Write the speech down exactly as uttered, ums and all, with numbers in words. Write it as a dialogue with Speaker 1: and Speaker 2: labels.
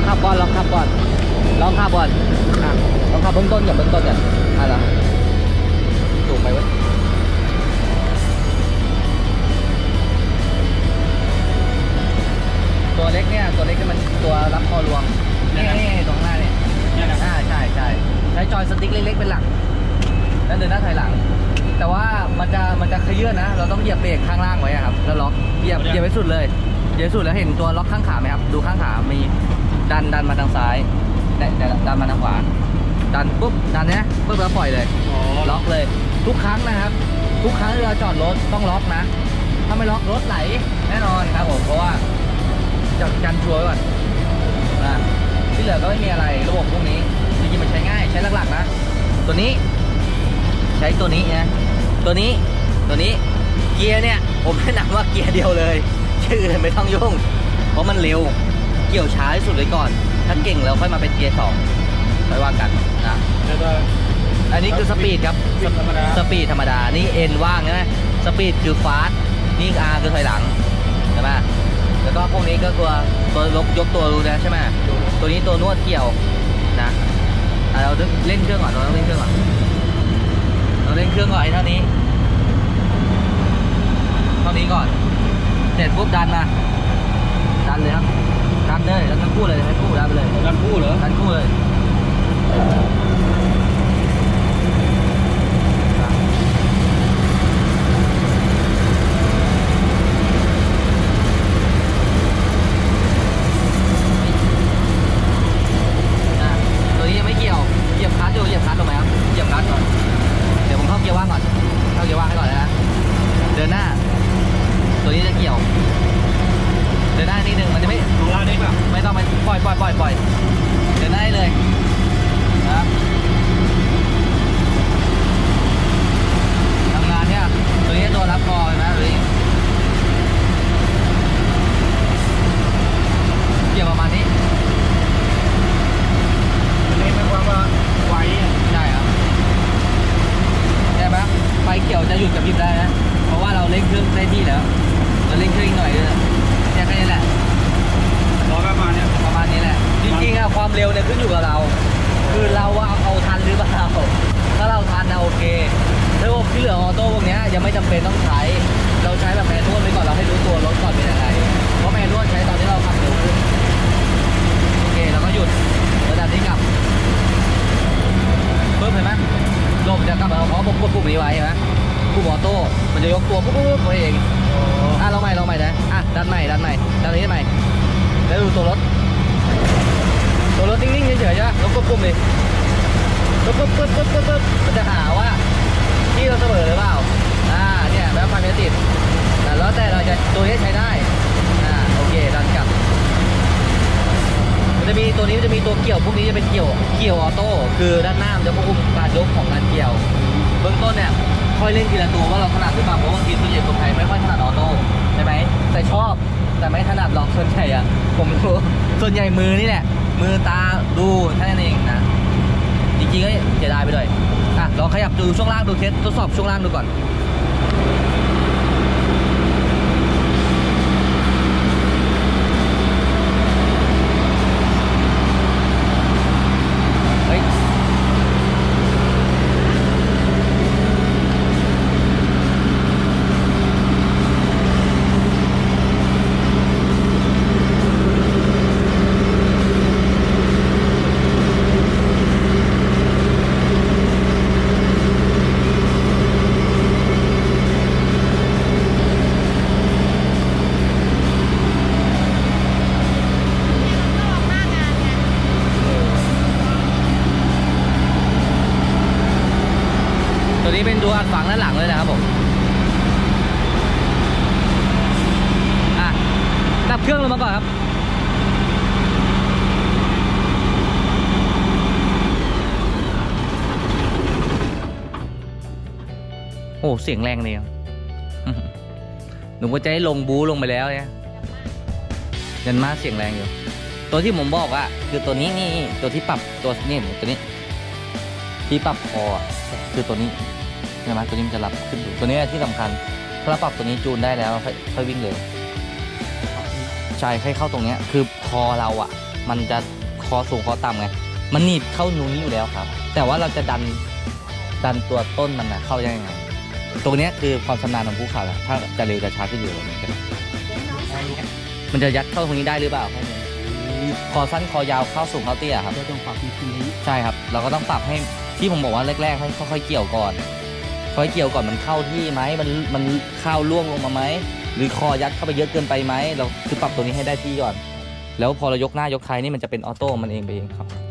Speaker 1: ขับก่อนลองขับก่อนลองขับก่อนลองขับเบื้องต้นกับเบื้องต้นเนี่ยอะไรถูกไหมวะตัวเล็กเนี่ยตัวเล็กก็มันตัวรับคอรวมนี่นี่ตรงหน้าเนี่ยอ่าใช่ใช่ใช้จอยสติ๊กเล็กๆเป็นหลักแล้วเดินหน้าถอยหลังแต่ว่ามันจะมันจะขยื่นนะเราต้องเหยียบเบรกข้างล่างไว้ครับแล้วล็อกเหยียบเหยียบไว้สุดเลยเหยียบสุดแล้วเห็นตัวล็อกข้างขาไหมครับดูข้างขามีดันดันมาทางซ้ายแต่ดันมาทางขวาดันปุ๊บดันเนี้ยปุ๊บแล้วปล่อยเลยล็อกเลยทุกครั้งนะครับทุกครั้งที่เราจอดรถต้องล็อกนะถ้าไม่ล็อกรถไหลแน่นอนครับผมเพราะว่าจัดการชัวร์ก่อนนะที่เหลือก็ไม่มีอะไรระบบพวกนี้จริงๆมันใช้ง่ายใช้หลักๆนะตัวนี้ใช้ตัวนี้นะตัวนี้ตัวนี้เกียร์เนี่ยผมแนะนำว่าเกียร์เดียวเลยชื่ออื่นไม่ต้องยุ่งเพราะมันเร็วเกี่ยวช้าที่สุดเลยก่อนถ้าเก่งแล้วค่อยมาเป็นเกียร์สองค่อยว่ากันนะอันนี้คือสปีดครับสปีดธรรมดานี่เอ็นว่างใช่ไหมสปีดคือฟาสต์นี่อาร์คือถอยหลังใช่ไหมแล้วก็พวกนี้ก็ตัวตัวยกยกตัวรู้นะใช่ไหมตัวนี้ตัวนวดเกี่ยวนะเราเล่นเครื่องก่อนเราต้องเล่นเครื่องก่อนเราเล่นเครื่องก่อนไอ้เท่านี้เท่านี้ก่อนเสร็จปุ๊บดันมาดันเลยครับดันเลยแล้วทั้งคู่เลยทั้งคู่ดันไปเลยดันคู่เหรอดันคู่เลยตัวนี้ยังไม่เกี่ยวเหยียบคลัตช์อยู่เหยียบคลัตช์ถูกไหมครับเหยียบคลัตช์ก่อนเดี๋ยวผมเข้าเกียร์ว่างก่อนเข้าเกียร์ว่างให้ก่อนนะเดินหน้าตัวนี้จะเกี่ยวเดินหน้านิดนึงมันจะไม่ของเราได้ป่ะไม่ต้องไปปล่อยปล่อยปล่อยปล่อยเดินหน้าได้เลยนะครับทำงานเนี่ยตัวนี้ตัวรับคอเห็นไหมตัวนี้เกี่ยวประมาณนี้ตัวนี้ไม่ว่าว่าไวใช่ครับใช่ไหมไฟเขียวจะหยุดกับพริบได้นะเพราะว่าเราเร่งเครื่องได้ที่แล้วเราเร่งเครื่องอีกหน่อยเลยเนี่ยแค่นี้แหละร้อยประมาณนี้ประมาณนี้แหละจริงๆอะความเร็วเนี่ยขึ้นอยู่กับเราคือเราว่าเอาทันหรือเปล่าถ้าเราทันนะโอเคระบบที่เหลือออโต้พวกนี้ยังไม่จำเป็นต้องใช้เราใช้แบบแมนนวลไปก่อนเราให้รู้ตัวรถก่อนเป็นยังไงเพราะแมนนวลใช้ตอนที่เราขับเร็วขึ้นโอเคเราก็หยุดแล้วดันนี้กลับเพิ่มเห็นไหมลมจะกลับมาเพราะผมกดปุ่มนี้ไว้เห็นไหมปุ่มออโต้มันจะยกตัวปุ๊บปุ๊บตัวเองอ่ะลองใหม่ลองใหม่นะอ่ะดันใหม่ดันใหม่ดันนี้ใหม่แล้วดูตัวรถตัวรถนิ่งๆเฉยๆใช่ไหมแล้วกดปุ่มเลยปุ๊บปุ๊บปุ๊บปุ๊บปุ๊บมันจะหาว่าที่เราเสมอหรือเปล่าอ่าเนี่ยแล้วไฟไม่ติดแล้วแต่เราจะตัวนี้ใช้ได้อ่าโอเคดันกลับมันจะมีตัวนี้มันจะมีตัวเกี่ยวพวกนี้จะเป็นเกี่ยวเกี่ยวออโต้คือด้านหน้ามันจะควบคุมการยกของการเกี่ยวเบื้องต้นเนี่ยค่อยเล่นทีละตัวว่าเราถนัดหรือเปล่าเพราะบางทีส่วนใหญ่คนไทยไม่ค่อยถนัดออโต้ใช่ไหมแต่ชอบแต่ไม่ถนัดหรอกส่วนใหญ่อะผมรู้ส่วนใหญ่มือนี่แหละมือตาดูแค่นั้นเองนะจริงๆก็เสียดายไปเลยอ่ะลองขยับดูช่วงล่างดูเทสทดสอบช่วงล่างดูก่อนเป็นตัวอัดฝังด้านหลังเลยนะครับผมอ่ะดับเครื่องลงมาก่อนครับโอ้เสียงแรงเลยหนูก็จะให้ลงบูลงไปแล้วเนี่ยยันมาเสียงแรงอยู่ตัวที่ผมบอกว่าคือตัวนี้นี่ตัวที่ปรับตัวนี่ตัวนี้ที่ปรับคอคือตัวนี้ใช่ไหมตัวนี้มันจะรับขึ้นตัวนี้ที่สำคัญถ้าเราปรับตัวนี้จูนได้แล้วค่อยวิ่งเร็วใช่ให้เข้าตรงนี้คือคอเราอะมันจะคอสูงคอต่ำไงมันหนีบเข้านูนี้อยู่แล้วครับแต่ว่าเราจะดันดันตัวต้นมันนะเข้ายังไงตรงนี้คือความชำนาญของผู้ขับแหละถ้าจะเร็วจะช้าขึ้นอยู่แบบนี้ก็ได้มันจะยัดเข้าตรงนี้ได้หรือเปล่าคอสั้นคอยาวเข้าสูงเข้าเตี้ยครับเราต้องปรับทีนี้ใช่ครับเราก็ต้องปรับให้ที่ผมบอกว่าแรกๆให้ค่อยๆเกี่ยวก่อนค่อยเกี่ยวก่อนมันเข้าที่ไหมมันมันเข้าล่วงลงมาไหมหรือคอยัดเข้าไปเยอะเกินไปไหมเราคือปรับตัวนี้ให้ได้ที่ก่อนแล้วพอเรายกหน้ายกท้ายนี่มันจะเป็นออโต้มันเองไปเองครับ